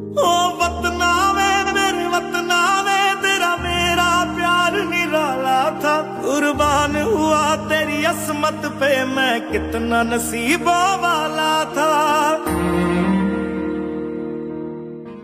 ओ वतना में मेरे वतना में तेरा मेरा प्यार निराला था। कुर्बान हुआ तेरी असमत पे मैं, कितना नसीबों वाला